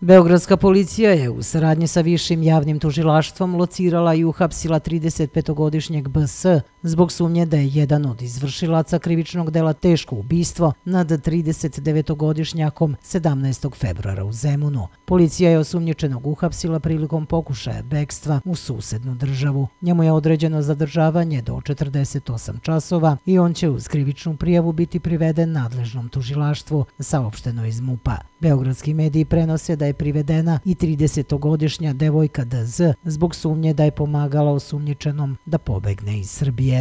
Beogradska policija je u saradnji sa Višim javnim tužilaštvom locirala i uhapsila 35-godišnjeg BS zbog sumnje da je jedan od izvršilaca krivičnog dela teško ubistvo nad 39-godišnjakom 17. februara u Zemunu. Policija je osumnjičenog uhapsila prilikom pokušaja bekstva u susednu državu. Njemu je određeno zadržavanje do 48 časova i on će uz krivičnu prijavu biti priveden nadležnom tužilaštvu, saopšteno iz MUP-a. Beogradski mediji prenose da je privedena i 30-godišnja devojka DZ zbog sumnje da je pomagala osumnjičenom da pobegne iz Srbije.